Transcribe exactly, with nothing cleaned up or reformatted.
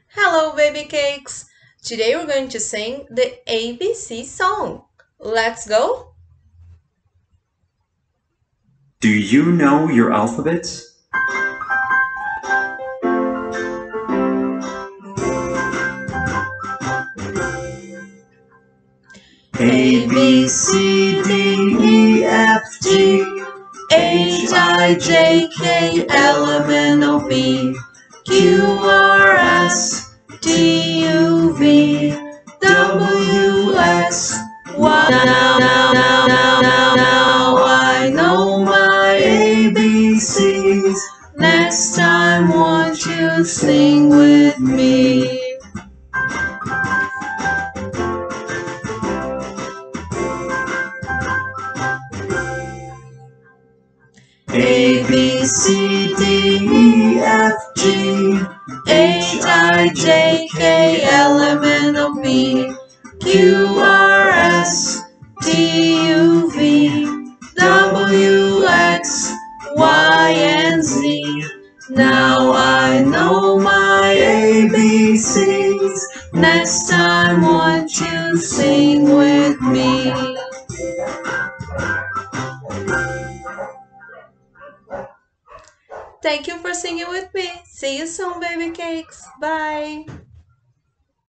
Hello, baby cakes! Today we're going to sing the A B C song. Let's go! Do you know your alphabet? A, B, C, D, E, F, G, H, I, J, K, L, M, N, O, P, Q, R, S, T, U, V, W, X, Y. Now, now, now, now, now, now I know my A B Cs. Next time, won't you sing with me? A, B, C, D, E, F, G, H, I, J, K, L, M, N, O, P, Q, R, S, T, U, V, W, X, Y, and Z. Now I know my A B Cs. Next time, won't you sing with me? Thank you for singing with me. See you soon, baby cakes. Bye!